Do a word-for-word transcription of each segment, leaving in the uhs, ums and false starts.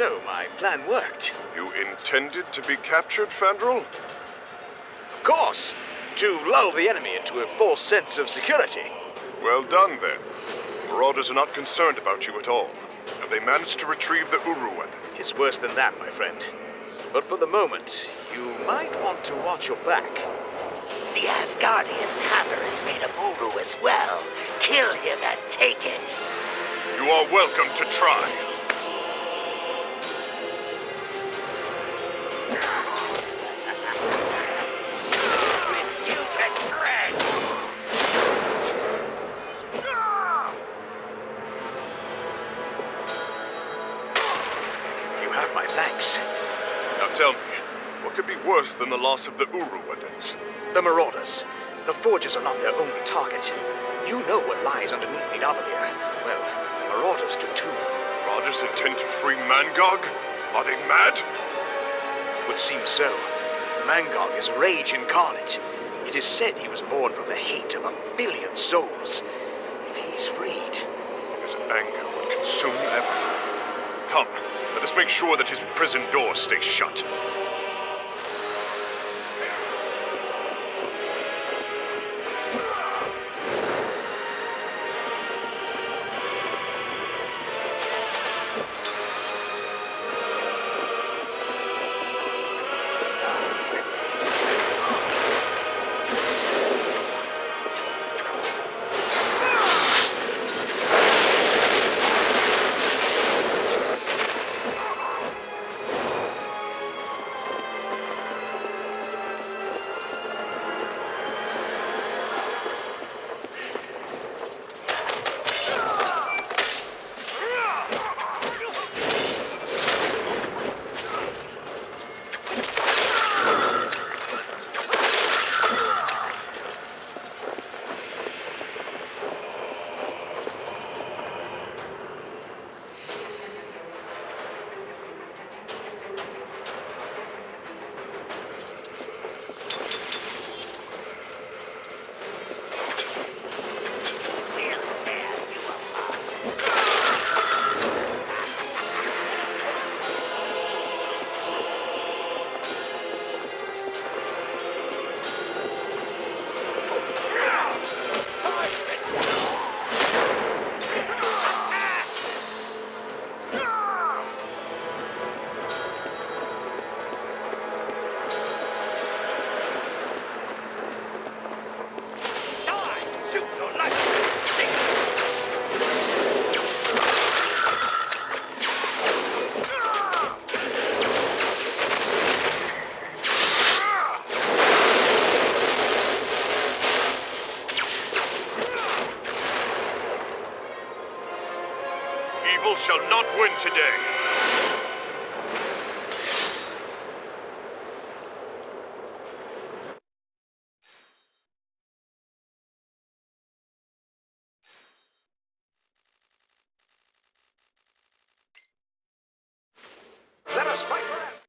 So my plan worked. You intended to be captured, Fandral? Of course, to lull the enemy into a false sense of security. Well done, then. Marauders are not concerned about you at all. Have they managed to retrieve the Uru weapon? It's worse than that, my friend. But for the moment, you might want to watch your back. The Asgardian's hammer is made of Uru as well. Kill him and take it. You are welcome to try. Rip you to shreds! You have my thanks. Now tell me, what could be worse than the loss of the Uru weapons? The Marauders. The Forges are not their only target. You know what lies underneath Nidavellir. Well, the Marauders do too. Marauders intend to free Mangog? Are they mad? It would seem so. Mangog is rage incarnate. It is said he was born from the hate of a billion souls. If he's freed... His anger would consume everything. Come, let us make sure that his prison door stays shut. Evil shall not win today. Let us fight for it!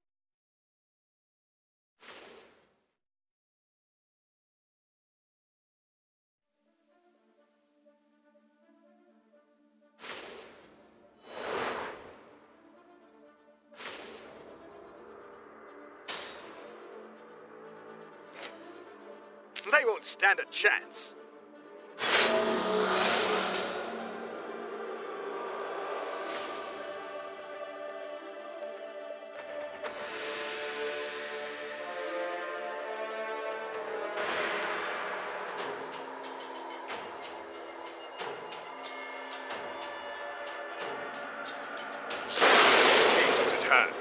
They won't stand a chance. Angels at hand.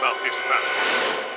about this battle.